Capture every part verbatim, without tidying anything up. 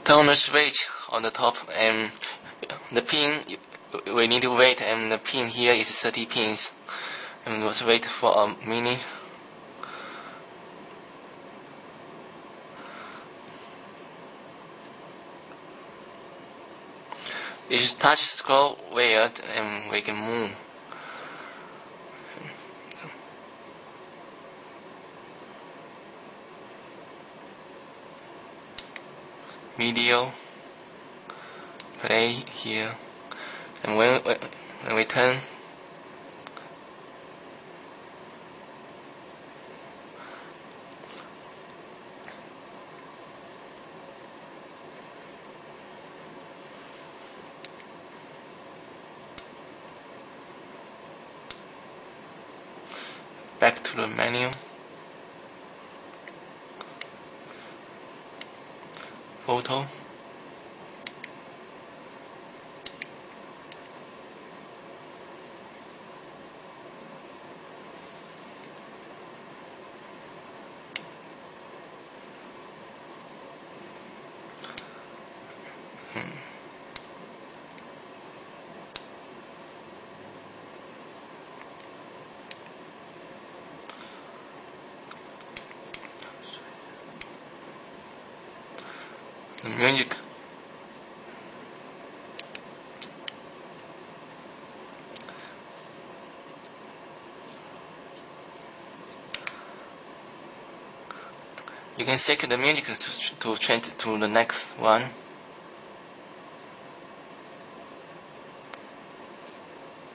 turn on the switch on the top, and the pin we need to wait, and the pin here is thirty pins, and let's wait for a minute. If you touch scroll wheel, and we can move. Video play here, and when when we turn, back to the menu, photo, hmm. The music. You can set the music to, to change to the next one.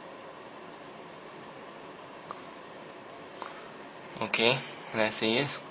Okay, let's see it.